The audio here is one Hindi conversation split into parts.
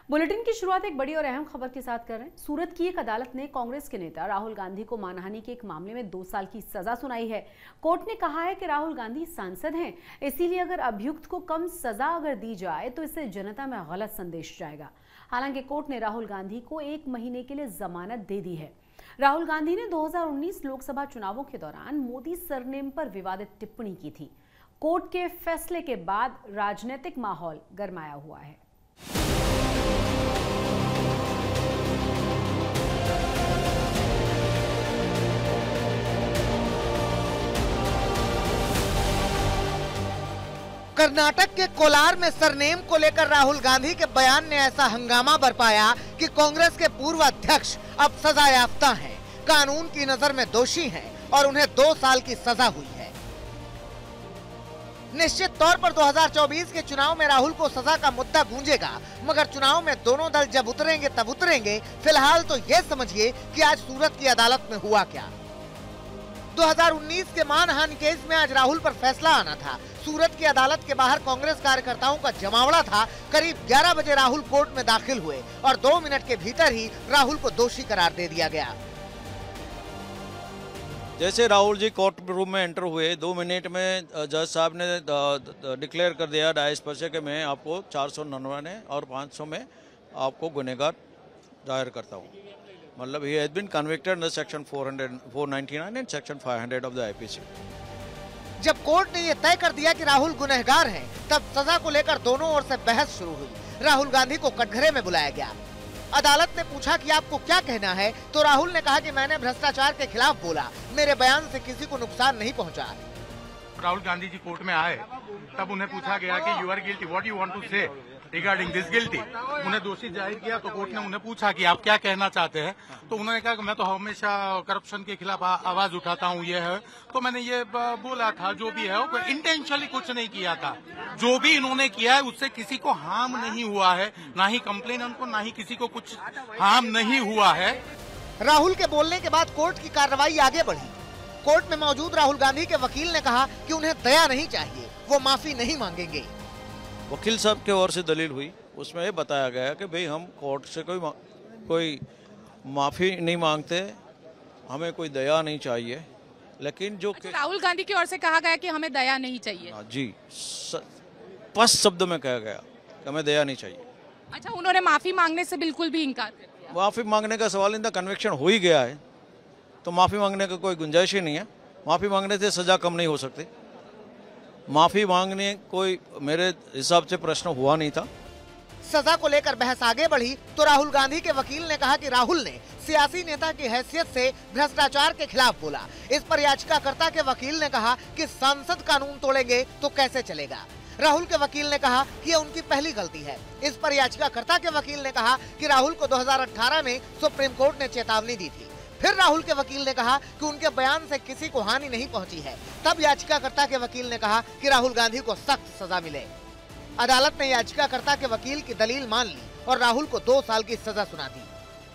बुलेटिन की शुरुआत एक बड़ी और अहम खबर के साथ कर रहे हैं। सूरत की एक अदालत ने कांग्रेस के नेता राहुल गांधी को मानहानि के एक मामले में 2 साल की सजा सुनाई है। कोर्ट ने कहा है कि राहुल गांधी सांसद हैं, इसीलिए अगर अभियुक्त को कम सजा अगर दी जाए तो इससे जनता में गलत संदेश जाएगा। हालांकि कोर्ट ने राहुल गांधी को 1 महीने के लिए जमानत दे दी है। राहुल गांधी ने 2019 लोकसभा चुनावों के दौरान मोदी सरनेम पर विवादित टिप्पणी की थी। कोर्ट के फैसले के बाद राजनीतिक माहौल गरमाया हुआ है। कर्नाटक के कोलार में सरनेम को लेकर राहुल गांधी के बयान ने ऐसा हंगामा बरपाया कि कांग्रेस के पूर्व अध्यक्ष अब सजायाफ्ता हैं, कानून की नजर में दोषी हैं और उन्हें 2 साल की सजा हुई है। निश्चित तौर पर 2024 के चुनाव में राहुल को सजा का मुद्दा गूंजेगा, मगर चुनाव में दोनों दल जब उतरेंगे तब उतरेंगे। फिलहाल तो ये समझिए कि आज सूरत की अदालत में हुआ क्या। 2019 के मानहानि केस में आज राहुल पर फैसला आना था। सूरत की अदालत के बाहर कांग्रेस कार्यकर्ताओं का जमावड़ा था। करीब 11 बजे राहुल कोर्ट में दाखिल हुए और 2 मिनट के भीतर ही राहुल को दोषी करार दे दिया गया। जैसे राहुल जी कोर्ट रूम में एंटर हुए 2 मिनट में जज साहब ने डिक्लेयर कर दिया डाइस पर से कि मैं आपको 499 और 500 में आपको गुनहगार दायर करता हूँ। मतलब he has been convicted under section 499 and section 500 of the IPC। जब कोर्ट ने ये तय कर दिया कि राहुल गुनहगार हैं, तब सजा को लेकर दोनों ओर से बहस शुरू हुई। राहुल गांधी को कटघरे में बुलाया गया। अदालत ने पूछा कि आपको क्या कहना है, तो राहुल ने कहा कि मैंने भ्रष्टाचार के खिलाफ बोला, मेरे बयान से किसी को नुकसान नहीं पहुंचा। राहुल गांधी जी कोर्ट में आए तब उन्हें पूछा गया कि you are guilty, what you want to say regarding this guilty. उन्हें दोषी जाहिर किया तो कोर्ट ने उन्हें पूछा कि आप क्या कहना चाहते हैं, तो उन्होंने कहा कि मैं तो हमेशा करप्शन के खिलाफ आवाज उठाता हूँ, ये है तो मैंने ये बोला था। जो भी है वो इंटेंशनली कुछ नहीं किया था। जो भी इन्होंने किया है उससे किसी को हार्म नहीं हुआ है, ना ही कंप्लेनेंट को, ना ही किसी को कुछ हार्म नहीं हुआ है। राहुल के बोलने के बाद कोर्ट की कार्रवाई आगे बढ़ी। कोर्ट में मौजूद राहुल गांधी के वकील ने कहा कि उन्हें दया नहीं चाहिए, वो माफी नहीं मांगेंगे। वकील साहब के ओर से दलील हुई, उसमें ये बताया गया कि भाई हम कोर्ट से कोई माफ़ी नहीं मांगते, हमें कोई दया नहीं चाहिए। लेकिन जो राहुल गांधी की ओर से कहा गया कि हमें दया नहीं चाहिए। जी, स्पष्ट शब्दों में कहा गया कि हमें दया नहीं चाहिए। अच्छा, उन्होंने माफ़ी मांगने से बिल्कुल भी इनकार कर दिया। माफ़ी मांगने का सवाल, इनका कन्विक्शन हो ही गया है तो माफ़ी मांगने का कोई गुंजाइश ही नहीं है। माफ़ी मांगने से सज़ा कम नहीं हो सकती। माफी मांगने कोई मेरे हिसाब से प्रश्न हुआ नहीं था। सजा को लेकर बहस आगे बढ़ी तो राहुल गांधी के वकील ने कहा कि राहुल ने सियासी नेता की हैसियत से भ्रष्टाचार के खिलाफ बोला। इस पर याचिकाकर्ता के वकील ने कहा कि सांसद कानून तोड़ेंगे तो कैसे चलेगा। राहुल के वकील ने कहा कि यह उनकी पहली गलती है। इस पर याचिकाकर्ता के वकील ने कहा कि राहुल को 2018 में सुप्रीम कोर्ट ने चेतावनी दी थी। फिर राहुल के वकील ने कहा कि उनके बयान से किसी को हानि नहीं पहुंची है। तब याचिकाकर्ता के वकील ने कहा कि राहुल गांधी को सख्त सजा मिले। अदालत ने याचिकाकर्ता के वकील की दलील मान ली और राहुल को 2 साल की सजा सुना दी।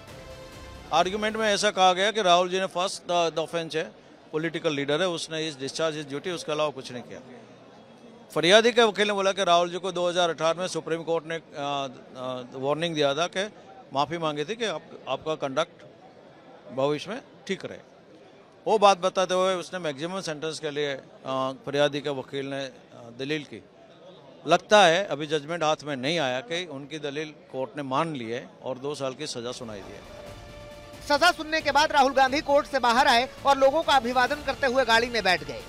आर्गुमेंट में ऐसा कहा गया कि राहुल जी ने फर्स्ट द ऑफेंस है, पॉलिटिकल लीडर है, उसने इस डिस्चार्ज इस ड्यूटी, उसके अलावा कुछ नहीं किया। फरियादी के वकील ने बोला कि राहुल जी को 2018 में सुप्रीम कोर्ट ने वार्निंग दिया था कि माफ़ी मांगी थी कि आपका कंडक्ट भविष्य में ठीक रहे। वो बात बताते हुए उसने मैक्सिमम सेंटेंस के लिए फरियादी के वकील ने दलील की। लगता है अभी जजमेंट हाथ में नहीं आया कि उनकी दलील कोर्ट ने मान ली है और 2 साल की सजा सुनाई दी है। सजा सुनने के बाद राहुल गांधी कोर्ट से बाहर आए और लोगों का अभिवादन करते हुए गाड़ी में बैठ गए।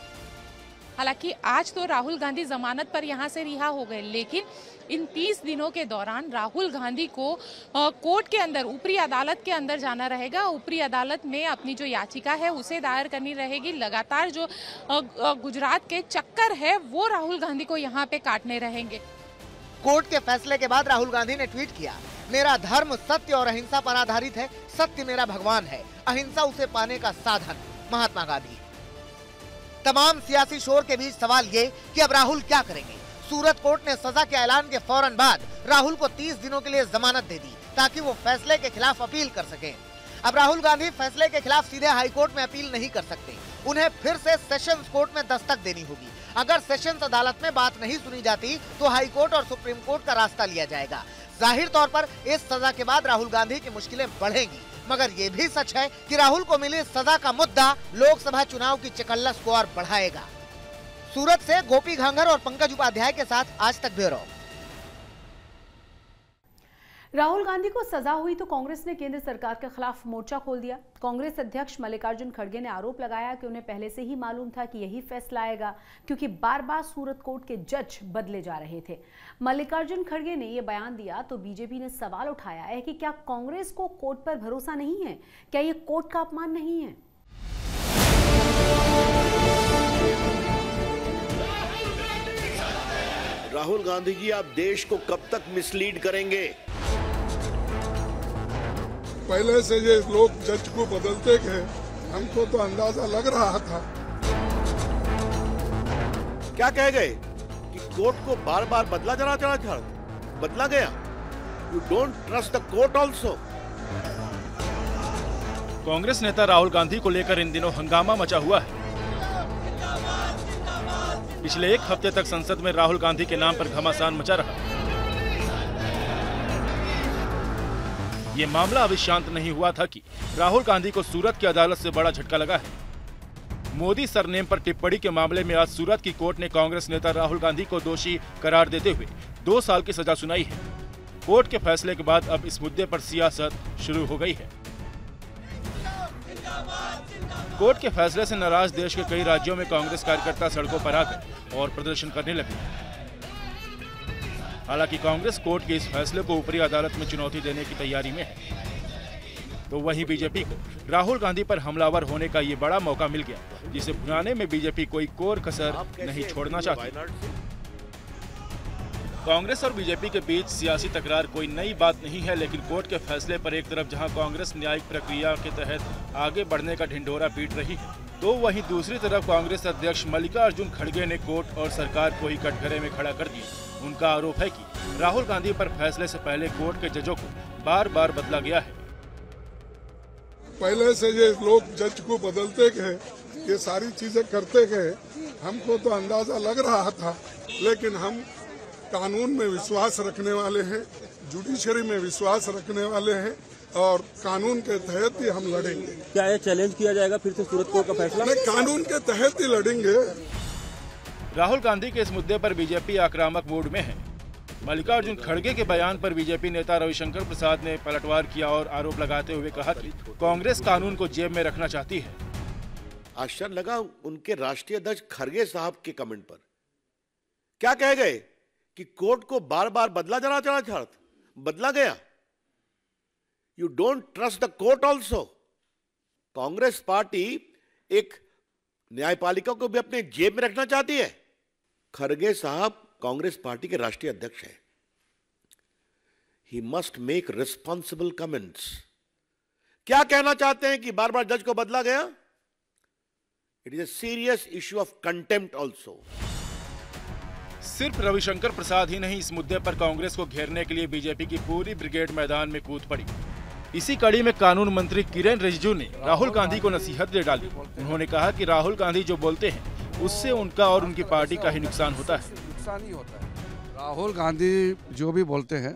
हालांकि आज तो राहुल गांधी जमानत पर यहां से रिहा हो गए, लेकिन इन 30 दिनों के दौरान राहुल गांधी को कोर्ट के अंदर, ऊपरी अदालत के अंदर जाना रहेगा। ऊपरी अदालत में अपनी जो याचिका है उसे दायर करनी रहेगी। लगातार जो गुजरात के चक्कर है वो राहुल गांधी को यहाँ पे काटने रहेंगे। कोर्ट के फैसले के बाद राहुल गांधी ने ट्वीट किया, मेरा धर्म सत्य और अहिंसा पर आधारित है। सत्य मेरा भगवान है, अहिंसा उसे पाने का साधन। महात्मा गांधी। तमाम सियासी शोर के बीच सवाल ये कि अब राहुल क्या करेंगे। सूरत कोर्ट ने सजा के ऐलान के फौरन बाद राहुल को 30 दिनों के लिए जमानत दे दी ताकि वो फैसले के खिलाफ अपील कर सकें। अब राहुल गांधी फैसले के खिलाफ सीधे हाई कोर्ट में अपील नहीं कर सकते। उन्हें फिर से सेशंस कोर्ट में दस्तक देनी होगी। अगर सेशंस अदालत में बात नहीं सुनी जाती तो हाई कोर्ट और सुप्रीम कोर्ट का रास्ता लिया जाएगा। जाहिर तौर पर इस सजा के बाद राहुल गांधी की मुश्किलें बढ़ेंगी, मगर ये भी सच है कि राहुल को मिली सजा का मुद्दा लोकसभा चुनाव की चकल्लस को और बढ़ाएगा। सूरत से गोपी घांगर और पंकज उपाध्याय के साथ आज तक ब्यूरो। राहुल गांधी को सजा हुई तो कांग्रेस ने केंद्र सरकार के खिलाफ मोर्चा खोल दिया। कांग्रेस अध्यक्ष मल्लिकार्जुन खड़गे ने आरोप लगाया कि उन्हें पहले से ही मालूम था कि यही फैसला आएगा, क्योंकि बार बार सूरत कोर्ट के जज बदले जा रहे थे। मल्लिकार्जुन खड़गे ने यह बयान दिया तो बीजेपी ने सवाल उठाया है कि क्या कांग्रेस को कोर्ट पर भरोसा नहीं है? क्या ये कोर्ट का अपमान नहीं है? राहुल गांधी जी, आप देश को कब तक मिसलीड करेंगे? पहले से ये लोग जज को बदलते गए, हमको तो अंदाजा लग रहा था। क्या कह गए कि कोर्ट को बार बार बदला बदला गया? You don't trust the court also. Congress नेता राहुल गांधी को लेकर इन दिनों हंगामा मचा हुआ है। पिछले एक हफ्ते तक संसद में राहुल गांधी के नाम पर घमासान मचा रहा। ये मामला अभी शांत नहीं हुआ था कि राहुल गांधी को सूरत की अदालत से बड़ा झटका लगा है। मोदी सरनेम पर टिप्पणी के मामले में आज सूरत की कोर्ट ने कांग्रेस नेता राहुल गांधी को दोषी करार देते हुए 2 साल की सजा सुनाई है। कोर्ट के फैसले के बाद अब इस मुद्दे पर सियासत शुरू हो गई है। कोर्ट के फैसले से नाराज देश के कई राज्यों में कांग्रेस कार्यकर्ता सड़कों पर आ गए और प्रदर्शन करने लगे। हालांकि कांग्रेस कोर्ट के इस फैसले को ऊपरी अदालत में चुनौती देने की तैयारी में है, तो वहीं बीजेपी को राहुल गांधी पर हमलावर होने का ये बड़ा मौका मिल गया, जिसे भुनाने में बीजेपी कोई कोर कसर नहीं छोड़ना चाहती। कांग्रेस और बीजेपी के बीच सियासी तकरार कोई नई बात नहीं है, लेकिन कोर्ट के फैसले पर एक तरफ जहां कांग्रेस न्यायिक प्रक्रिया के तहत आगे बढ़ने का ढिंढोरा पीट रही है, तो वहीं दूसरी तरफ कांग्रेस अध्यक्ष मल्लिकार्जुन खड़गे ने कोर्ट और सरकार को ही कटघरे में खड़ा कर दिया। उनका आरोप है कि राहुल गांधी पर फैसले से पहले कोर्ट के जजों को बार बार बदला गया है। पहले से ये लोग जज को बदलते गए, ये सारी चीजें करते गए, हमको तो अंदाजा लग रहा था, लेकिन हम कानून में विश्वास रखने वाले हैं, जुडिशरी में विश्वास रखने वाले हैं और कानून के तहत ही हम लड़ेंगे। क्या ये चैलेंज किया जाएगा फिर से सूरत कोर्ट का फैसला? नहीं, कानून के तहत ही लड़ेंगे। राहुल गांधी के इस मुद्दे पर बीजेपी आक्रामक मूड में है। मल्लिकार्जुन खड़गे के बयान पर बीजेपी नेता रविशंकर प्रसाद ने पलटवार किया और आरोप लगाते हुए कहा कि कांग्रेस कानून को जेब में रखना चाहती है। आश्चर्य लगा उनके राष्ट्रीय अध्यक्ष खड़गे साहब के कमेंट पर। क्या कह गए कि कोर्ट को बार बार बदला गया? You don't trust the court also. Congress party एक न्यायपालिका को भी अपने जेब में रखना चाहती है। खड़गे साहब कांग्रेस पार्टी के राष्ट्रीय अध्यक्ष हैं। He must make responsible comments. क्या कहना चाहते हैं कि बार बार जज को बदला गया? It is a serious issue of contempt also. सिर्फ रविशंकर प्रसाद ही नहीं, इस मुद्दे पर कांग्रेस को घेरने के लिए बीजेपी की पूरी ब्रिगेड मैदान में कूद पड़ी। इसी कड़ी में कानून मंत्री किरेन रिजिजू ने राहुल गांधी को नसीहत दे डाली। उन्होंने कहा कि राहुल गांधी जो बोलते हैं उससे उनका और उनकी पार्टी का ही नुकसान होता है। नुकसान ही होता है। राहुल गांधी जो भी बोलते हैं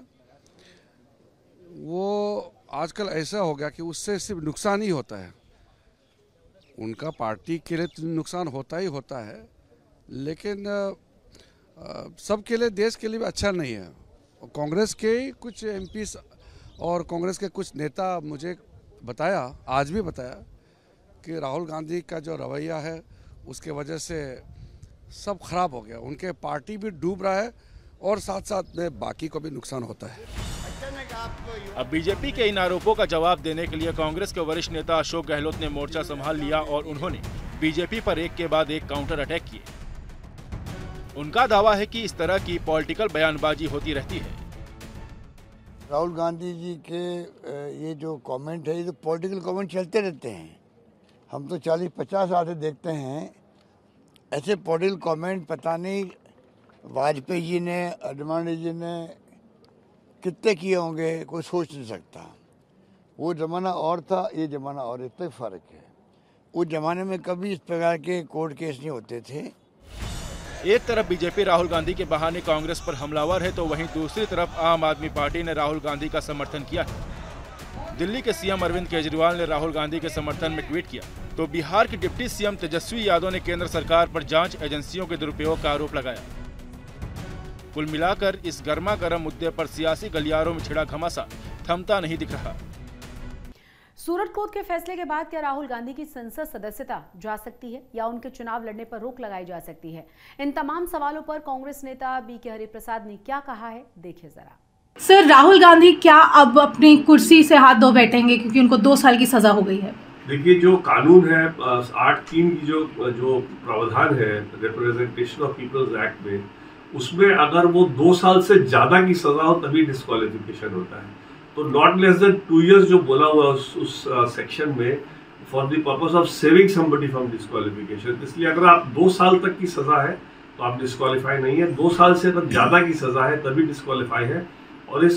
वो आजकल ऐसा हो गया कि उससे सिर्फ नुकसान ही होता है। उनका पार्टी के लिए नुकसान होता ही होता है, लेकिन सबके लिए, देश के लिए भी अच्छा नहीं है। कांग्रेस के कुछ एमपी और कांग्रेस के कुछ नेता मुझे बताया, आज भी बताया, कि राहुल गांधी का जो रवैया है उसके वजह से सब खराब हो गया। उनके पार्टी भी डूब रहा है और साथ साथ में बाकी को भी नुकसान होता है। अब बीजेपी के इन आरोपों का जवाब देने के लिए कांग्रेस के वरिष्ठ नेता अशोक गहलोत ने मोर्चा संभाल लिया और उन्होंने बीजेपी पर एक के बाद एक काउंटर अटैक किए। उनका दावा है कि इस तरह की पॉलिटिकल बयानबाजी होती रहती है। राहुल गांधी जी के ये जो कमेंट है, ये तो पॉलिटिकल कमेंट चलते रहते हैं। हम तो 40-50 साल से देखते हैं ऐसे पॉलिटिकल कमेंट। पता नहीं वाजपेयी जी ने, अडवाणी जी ने कितने किए होंगे, कोई सोच नहीं सकता। वो ज़माना और था, ये ज़माना और, इतना फ़र्क है। उस ज़माने में कभी इस प्रकार के कोर्ट केस नहीं होते थे। एक तरफ बीजेपी राहुल गांधी के बहाने कांग्रेस पर हमलावर है, तो वहीं दूसरी तरफ आम आदमी पार्टी ने राहुल गांधी का समर्थन किया है। दिल्ली के सीएम अरविंद केजरीवाल ने राहुल गांधी के समर्थन में ट्वीट किया, तो बिहार के डिप्टी सीएम तेजस्वी यादव ने केंद्र सरकार पर जांच एजेंसियों के दुरुपयोग का आरोप लगाया। कुल मिलाकर इस गर्मा गर्म मुद्दे पर सियासी गलियारों में छिड़ा घमासान थमता नहीं दिख रहा। सूरत कोर्ट के फैसले के बाद क्या राहुल गांधी की संसद सदस्यता जा सकती है या उनके चुनाव लड़ने पर रोक लगाई जा सकती है? इन तमाम सवालों पर कांग्रेस नेता बीके हरिप्रसाद ने क्या कहा है, देखिए जरा। सर, राहुल गांधी क्या अब अपनी कुर्सी से हाथ धो बैठेंगे क्योंकि उनको 2 साल की सजा हो गई है? देखिए, जो कानून है 8(3) की जो प्रावधान है रिप्रेजेंटेशन ऑफ पीपल्स एक्ट में, उसमें अगर वो 2 साल से ज्यादा की सजा हो तभी डिस्क्वालिफिकेशन होता है। तो नॉट लेस देन 2 years जो बोला हुआ उस सेक्शन में, for the purpose of saving somebody from disqualification. इसलिए अगर आप 2 साल तक की सजा है तो आप डिस्क्वालीफाई नहीं है, 2 साल से अगर ज्यादा की सजा है तभी डिस्क्वालीफाई है। और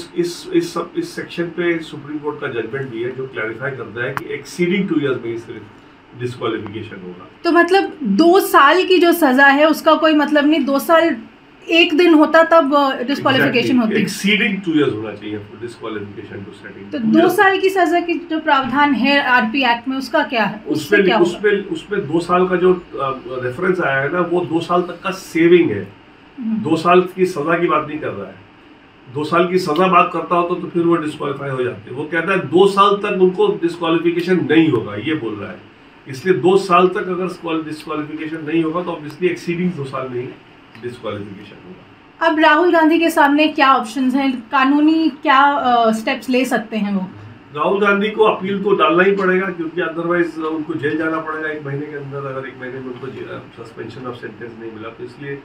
इस सेक्शन पे सुप्रीम कोर्ट का जजमेंट भी है जो क्लैरिफाई करता है कि एक्सीडिंग 2 years में सिर्फ डिस्क्वालिफिकेशन होगा। तो मतलब 2 साल की जो सजा है उसका कोई मतलब नहीं, 2 साल 1 दिन होता तब डिस्क्वालिफिकेशन होती है। एक्सीडिंग 2 years होना चाहिए डिस्क्वालिफिकेशन टू सेटिंग। तो 2 साल की सजा की जो प्रावधान है आरपी एक्ट में, उसका क्या है? उसमें 2 साल का जो रेफरेंस आया है ना, वो 2 साल तक का सेविंग है, 2 साल की सजा की बात नहीं कर रहा है। 2 साल की सजा बात करता हो तो फिर वो डिस्क्वालीफाई हो जाते हैं। वो कहता है 2 साल तक उनको डिस्क्वालिफिकेशन नहीं होगा, ये बोल रहा है। इसलिए 2 साल तक अगर डिस्क्वालिफिकेशन नहीं होगा तो ऑब्वियसली एक्सीडिंग 2 साल में ही डिस्क्वालिफिकेशन होगा। अब राहुल गांधी के सामने क्या ऑप्शंस हैं, कानूनी क्या स्टेप्स ले सकते हैं वो? राहुल गांधी को अपील तो डालना ही पड़ेगा, क्योंकि अदरवाइज उनको जेल जाना पड़ेगा 1 महीने के अंदर। अगर 1 महीने में उनको सस्पेंशन ऑफ सेंटेंस नहीं मिला तो इसलिए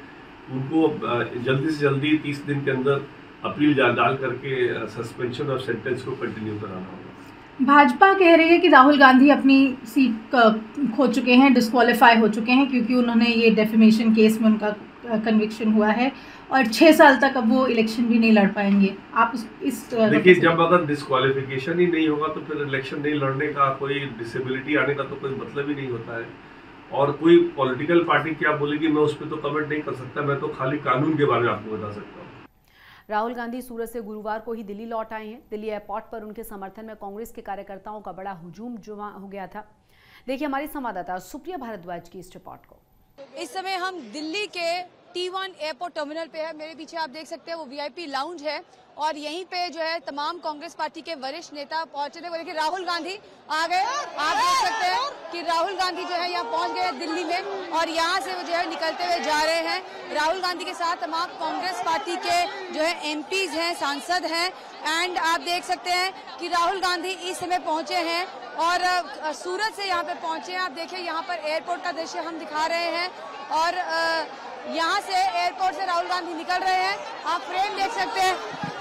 उनको जल्दी से जल्दी 30 दिन के अंदर अपील डाल करके सस्पेंशन ऑफ सेंटेंस को कंटिन्यू कराना होगा। भाजपा कह रही है कि राहुल गांधी अपनी सीट खो चुके हैं, डिस्क्वालीफाई हो चुके हैं, क्योंकि उन्होंने ये डेफेमेशन केस में उनका कन्विक्शन हुआ है और 6 साल तक अब वो इलेक्शन भी नहीं लड़ पाएंगे। आप इस देखिए, जब अगर डिस्क्वालिफिकेशन ही नहीं होगा तो फिर इलेक्शन नहीं लड़ने का, कोई डिसेबिलिटी आने का तो कोई मतलब ही नहीं होता है। और कोई पॉलिटिकल पार्टी क्या बोलेगी मैं उस पर तो कमेंट नहीं कर सकता, मैं तो खाली कानून के बारे में आपको बता सकता हूँ। राहुल गांधी सूरत से गुरुवार को ही दिल्ली लौट आए हैं। दिल्ली एयरपोर्ट पर उनके समर्थन में कांग्रेस के कार्यकर्ताओं का बड़ा हुजूम जमा हो गया था। देखिए हमारी संवाददाता सुप्रिया भारद्वाज की इस रिपोर्ट को। इस समय हम दिल्ली के T1 एयरपोर्ट टर्मिनल पे है। मेरे पीछे आप देख सकते हैं वो VIP लाउंज है और यहीं पे जो है तमाम कांग्रेस पार्टी के वरिष्ठ नेता पहुंचे थे। देखिए राहुल गांधी आ गए, आप देख सकते हैं कि राहुल गांधी जो है यहाँ पहुंच गए दिल्ली में और यहाँ से वो जो है निकलते हुए जा रहे हैं। राहुल गांधी के साथ तमाम कांग्रेस पार्टी के जो है MPs हैं, सांसद हैं एंड आप देख सकते हैं कि राहुल गांधी इस समय पहुंचे हैं और सूरत से यहाँ पे पहुंचे हैं। आप देखिए यहाँ पर एयरपोर्ट का दृश्य हम दिखा रहे हैं और यहाँ से एयरपोर्ट से राहुल गांधी निकल रहे हैं। आप फ्रेम देख सकते हैं,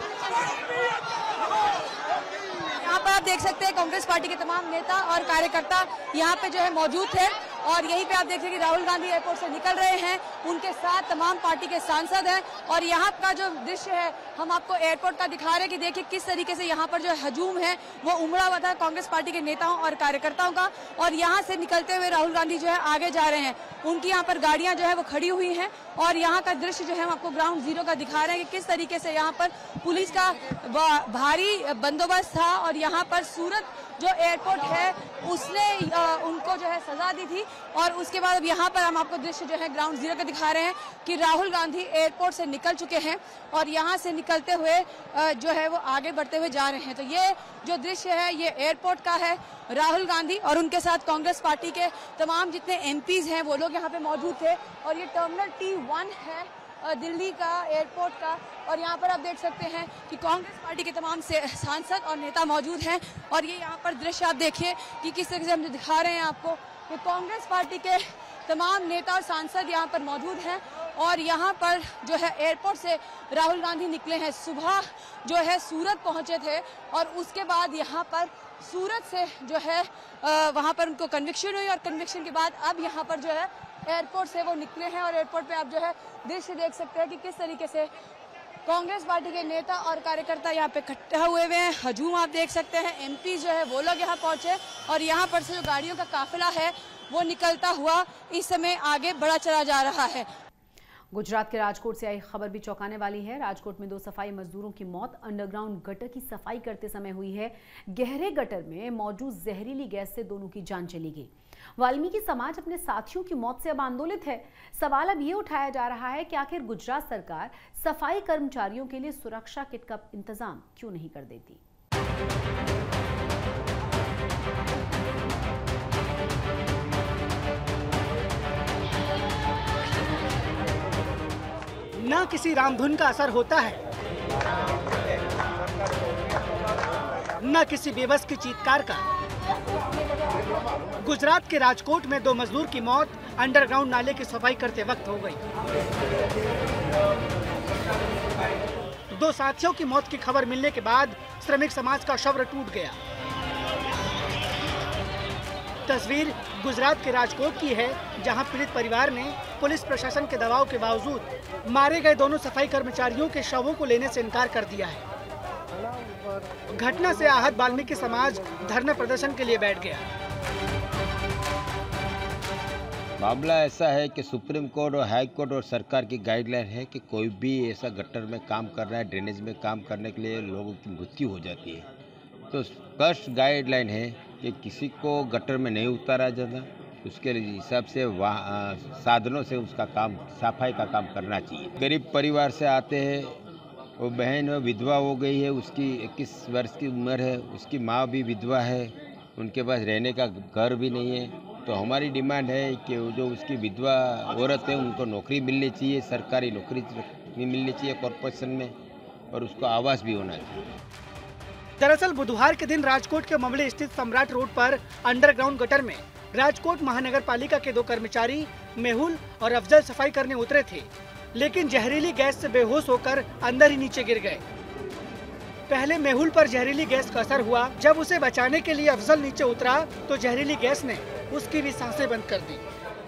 यहाँ पर आप देख सकते हैं कांग्रेस पार्टी के तमाम नेता और कार्यकर्ता यहाँ पे जो है मौजूद थे और यहीं पे आप देख रहे हैं कि राहुल गांधी एयरपोर्ट से निकल रहे हैं, उनके साथ तमाम पार्टी के सांसद हैं और यहाँ का जो दृश्य है हम आपको एयरपोर्ट का दिखा रहे हैं कि देखिए किस तरीके से यहाँ पर जो हजूम है वो उमड़ा हुआ था कांग्रेस पार्टी के नेताओं और कार्यकर्ताओं का और यहाँ से निकलते हुए राहुल गांधी जो है आगे जा रहे हैं। उनकी यहाँ पर गाड़ियां जो है वो खड़ी हुई हैं और यहाँ का दृश्य जो है हम आपको ग्राउंड जीरो का दिखा रहे हैं कि किस तरीके से यहाँ पर पुलिस का भारी बंदोबस्त था और यहाँ पर सूरत जो एयरपोर्ट है उसने उनको जो है सजा दी थी और उसके बाद अब यहाँ पर हम आपको दृश्य जो है ग्राउंड जीरो का दिखा रहे हैं कि राहुल गांधी एयरपोर्ट से निकल चुके हैं और यहाँ से निकलते हुए जो है वो आगे बढ़ते हुए जा रहे हैं। तो ये जो दृश्य है ये एयरपोर्ट का है। राहुल गांधी और उनके साथ कांग्रेस पार्टी के तमाम जितने MPs हैं वो लोग यहाँ पे मौजूद थे और ये टर्मिनल T1 है दिल्ली का एयरपोर्ट का और यहाँ पर आप देख सकते हैं कि कांग्रेस पार्टी के तमाम सांसद और नेता मौजूद हैं और ये यहाँ पर दृश्य आप देखिए कि किस तरीके से हम दिखा रहे हैं आपको कि कांग्रेस पार्टी के तमाम नेता और सांसद यहाँ पर मौजूद हैं और यहाँ पर जो है एयरपोर्ट से राहुल गांधी निकले हैं। सुबह जो है सूरत पहुँचे थे और उसके बाद यहाँ पर सूरत से जो है वहाँ पर उनको कन्विक्शन हुई और कन्विक्शन के बाद अब यहाँ पर जो है एयरपोर्ट से वो निकले हैं और एयरपोर्ट पे आप जो है दृश्य देख सकते हैं कि किस तरीके से कांग्रेस पार्टी के नेता और कार्यकर्ता यहाँ पे इकट्ठा हुए हैं। हजूम आप देख सकते हैं, MP जो है वो लोग यहाँ पहुंचे और यहाँ पर से जो गाड़ियों का काफिला है वो निकलता हुआ इस समय आगे बढ़ा चला जा रहा है। गुजरात के राजकोट से आई खबर भी चौंकाने वाली है। राजकोट में 2 सफाई मजदूरों की मौत अंडरग्राउंड गटर की सफाई करते समय हुई है। गहरे गटर में मौजूद जहरीली गैस से दोनों की जान चली गई। वाल्मीकि समाज अपने साथियों की मौत से अब आंदोलित है। सवाल अब ये उठाया जा रहा है कि आखिर गुजरात सरकार सफाई कर्मचारियों के लिए सुरक्षा किट का इंतजाम क्यों नहीं कर देती। न किसी रामधुन का असर होता है, न किसी बेबस की चीत्कार का। गुजरात के राजकोट में 2 मजदूर की मौत अंडरग्राउंड नाले की सफाई करते वक्त हो गई। 2 साथियों की मौत की खबर मिलने के बाद श्रमिक समाज का शब्र टूट गया। तस्वीर गुजरात के राजकोट की है, जहां पीड़ित परिवार ने पुलिस प्रशासन के दबाव के बावजूद मारे गए दोनों सफाई कर्मचारियों के शवों को लेने से इनकार कर दिया है। घटना से आहत वाल्मीकि समाज धरना प्रदर्शन के लिए बैठ गया। मामला ऐसा है कि सुप्रीम कोर्ट और हाई कोर्ट और सरकार की गाइडलाइन है कि कोई भी ऐसा गटर में काम कर रहा है, ड्रेनेज में काम करने के लिए लोगों की मृत्यु हो जाती है, तो स्पष्ट गाइडलाइन है कि किसी को गटर में नहीं उतारा जाता, उसके हिसाब से साधनों से उसका काम सफाई का काम करना चाहिए। गरीब परिवार से आते हैं, वो बहन विधवा हो गई है, उसकी 21 वर्ष की उम्र है, उसकी माँ भी विधवा है, उनके पास रहने का घर भी नहीं है। तो हमारी डिमांड है कि जो उसकी विधवा औरत है उनको नौकरी मिलनी चाहिए, सरकारी नौकरी मिलनी चाहिए कॉर्पोरेशन में, और उसको आवास भी होना चाहिए। दरअसल बुधवार के दिन राजकोट के मवड़ी स्थित सम्राट रोड पर अंडरग्राउंड गटर में राजकोट महानगर पालिका के 2 कर्मचारी मेहुल और अफजल सफाई करने उतरे थे, लेकिन जहरीली गैस से बेहोश होकर अंदर ही नीचे गिर गए। पहले मेहुल पर जहरीली गैस का असर हुआ। जब उसे बचाने के लिए अफजल नीचे उतरा तो जहरीली गैस ने उसकी भी सांसें बंद कर दी।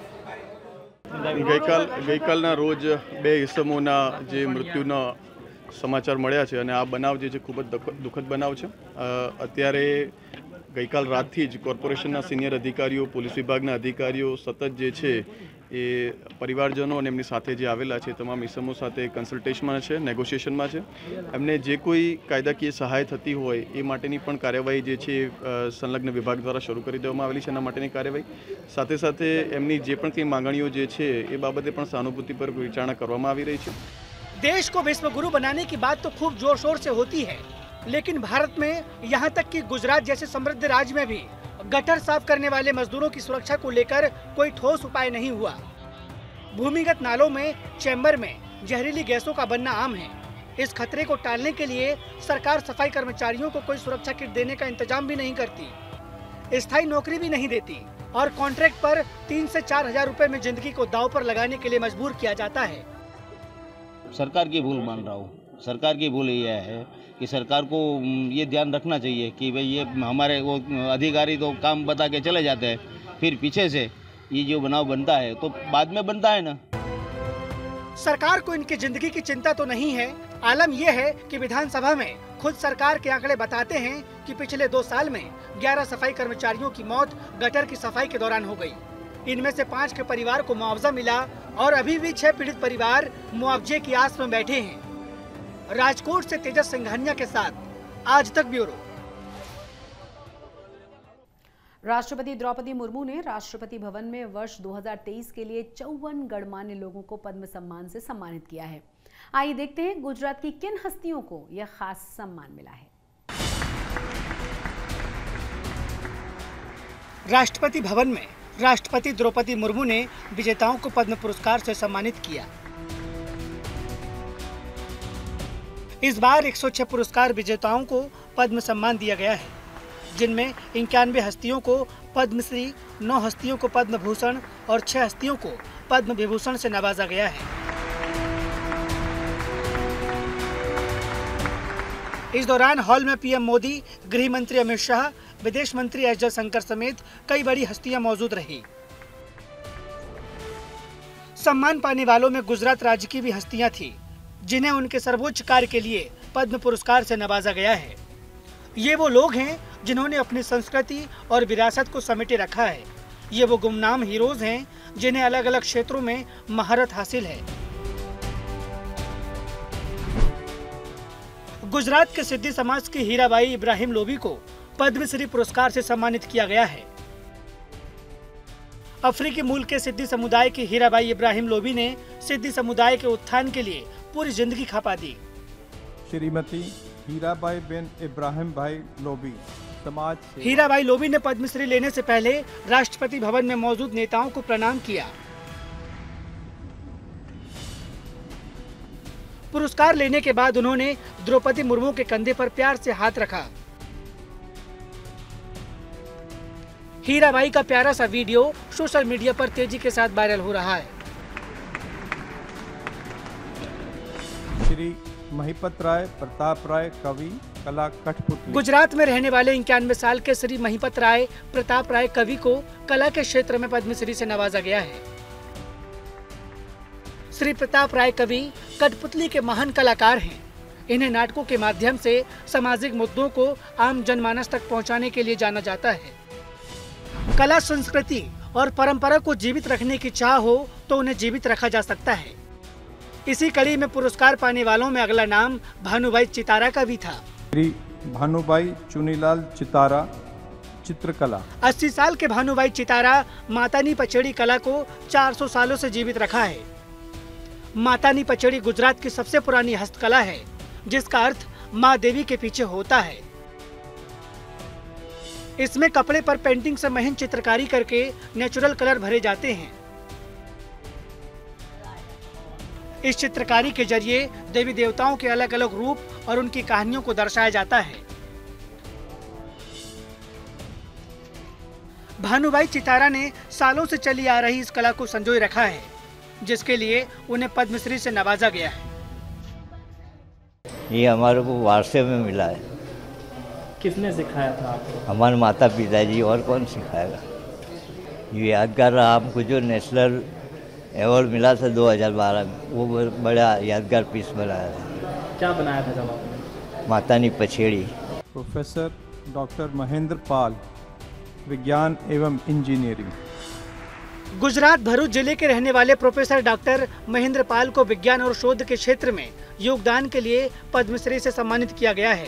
ગઈકાલના રોજ 2 ઇસમોના જે મૃત્યુના સમાચાર મળ્યા છે અને આ બનાવ જે છે ખૂબ જ દુઃખદ બનાવ છે। અત્યારે ગઈકાલ રાતથી જ કોર્પોરેશનના સિનિયર અધિકારીઓ, પોલીસ વિભાગના અધિકારીઓ સતત જે છે એ પરિવારજનો અને એમની સાથે જે આવેલા છે તમામ ઇસમો સાથે કન્સલ્ટેશનમાં છે, નેગોશિએશનમાં છે। એમને જે કોઈ કાયદાકીય સહાય થતી હોય એ માટેની પણ કાર્યવાહી જે છે સંલગ્ન વિભાગ દ્વારા શરૂ કરી દેવામાં આવેલી છે। એના માટેની કાર્યવાહી સાથે સાથે એમની જે પણ કંઈ માંગણીઓ જે છે એ બાબતે પણ સહાનુભૂતિ પર વિચારણા કરવામાં આવી રહી છે। देश को विश्व गुरु बनाने की बात तो खूब जोर शोर से होती है, लेकिन भारत में यहाँ तक कि गुजरात जैसे समृद्ध राज्य में भी गटर साफ करने वाले मजदूरों की सुरक्षा को लेकर कोई ठोस उपाय नहीं हुआ। भूमिगत नालों में, चैम्बर में जहरीली गैसों का बनना आम है। इस खतरे को टालने के लिए सरकार सफाई कर्मचारियों को कोई सुरक्षा किट देने का इंतजाम भी नहीं करती, स्थायी नौकरी भी नहीं देती और कॉन्ट्रैक्ट पर 3 से 4 हजार रुपए में जिंदगी को दांव पर लगाने के लिए मजबूर किया जाता है। सरकार की भूल मान रहा हूँ। सरकार की भूल ये है कि सरकार को ये ध्यान रखना चाहिए कि भाई ये हमारे वो अधिकारी तो काम बता के चले जाते हैं, फिर पीछे से ये जो बनाव बनता है तो बाद में बनता है ना। सरकार को इनकी जिंदगी की चिंता तो नहीं है। आलम यह है कि विधानसभा में खुद सरकार के आंकड़े बताते हैं कि पिछले 2 साल में 11 सफाई कर्मचारियों की मौत गटर की सफाई के दौरान हो गई। इनमें से 5 के परिवार को मुआवजा मिला और अभी भी 6 पीड़ित परिवार मुआवजे की आस में बैठे हैं। राजकोट से तेजस सिंघानिया के साथ आज तक ब्यूरो। राष्ट्रपति द्रौपदी मुर्मू ने राष्ट्रपति भवन में वर्ष 2023 के लिए 54 गणमान्य लोगों को पद्म सम्मान से सम्मानित किया है। आइए देखते हैं गुजरात की किन हस्तियों को यह खास सम्मान मिला है। राष्ट्रपति भवन में राष्ट्रपति द्रौपदी मुर्मू ने विजेताओं को पद्म पुरस्कार से सम्मानित किया। इस बार 106 पुरस्कार विजेताओं को पद्म सम्मान दिया गया है, जिनमें 91 हस्तियों को पद्मश्री, 9 हस्तियों को पद्म भूषण और 6 हस्तियों को पद्म विभूषण से नवाजा गया है। इस दौरान हॉल में पीएम मोदी, गृह मंत्री अमित शाह, विदेश मंत्री एस जयशंकर समेत कई बड़ी हस्तियां मौजूद रही। सम्मान पाने वालों में गुजरात राज्य की भी हस्तियां थी, जिन्हें उनके सर्वोच्च कार्य के लिए पद्म पुरस्कार से नवाजा गया है। ये वो लोग हैं जिन्होंने अपनी संस्कृति और विरासत को समेटे रखा है। ये वो गुमनाम हीरोज हैं जिन्हें अलग अलग क्षेत्रों में महारत हासिल है। गुजरात के सिद्धि समाज की हीराबाई इब्राहिम लोबी को पद्मश्री पुरस्कार से सम्मानित किया गया है। अफ्रीकी मूल के सिद्धि समुदाय की हीराबाई इब्राहिम लोबी ने सिद्धि समुदाय के उत्थान के लिए पूरी जिंदगी खपा दी। श्रीमती हीराबाई बेन इब्राहिम भाई लोबी समाज से हीराबाई लोबी ने पद्मश्री लेने से पहले राष्ट्रपति भवन में मौजूद नेताओं को प्रणाम किया। पुरस्कार लेने के बाद उन्होंने द्रौपदी मुर्मू के कंधे पर प्यार से हाथ रखा। हीराबाई का प्यारा सा वीडियो सोशल मीडिया पर तेजी के साथ वायरल हो रहा है। श्री महिपत राय प्रताप राय कवि कला कठपुतली। गुजरात में रहने वाले 91 साल के श्री महिपत राय प्रताप राय कवि को कला के क्षेत्र में पद्मश्री से नवाजा गया है। श्री प्रताप राय कवि कठपुतली के महान कलाकार हैं। इन्हें नाटकों के माध्यम से सामाजिक मुद्दों को आम जनमानस तक पहुंचाने के लिए जाना जाता है। कला, संस्कृति और परंपरा को जीवित रखने की चाह हो तो उन्हें जीवित रखा जा सकता है। इसी कड़ी में पुरस्कार पाने वालों में अगला नाम भानुबाई चितारा का भी था। श्री भानुबाई चुनीलाल चितारा चित्रकला। 80 साल के भानुबाई चितारा मातानी पचेड़ी कला को 400 सालों से जीवित रखा है। मातानी पचेड़ी गुजरात की सबसे पुरानी हस्तकला है, जिसका अर्थ माँ देवी के पीछे होता है। इसमें कपड़े पर पेंटिंग से महीन चित्रकारी करके नेचुरल कलर भरे जाते हैं। इस चित्रकारी के जरिए देवी देवताओं के अलग अलग रूप और उनकी कहानियों को दर्शाया जाता है। भानुबाई चितारा ने सालों से चली आ रही इस कला को संजोए रखा है, जिसके लिए उन्हें पद्मश्री से नवाजा गया है। ये हमारे को वारसे में मिला है। किसने सिखाया था आपको? हमारे माता पिताजी, और कौन सिखाएगा। ये यादगार रहा हमको, जो नेशनल अवार्ड मिला था 2012 में, वो बड़ा यादगार पीस बनाया था। क्या बनाया था जब आपने? मातानी पचेड़ी। प्रोफेसर डॉक्टर महेंद्र पाल, विज्ञान एवं इंजीनियरिंग। गुजरात भरूच जिले के रहने वाले प्रोफेसर डॉक्टर महेंद्र पाल को विज्ञान और शोध के क्षेत्र में योगदान के लिए पद्मश्री से सम्मानित किया गया है।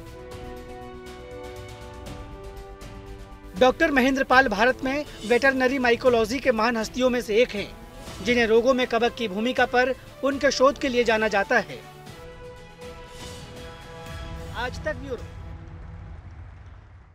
डॉक्टर महेंद्र पाल भारत में वेटरनरी माइकोलॉजी के महान हस्तियों में से एक हैं, जिन्हें रोगों में कवक की भूमिका पर उनके शोध के लिए जाना जाता है। आज तक ब्यूरो।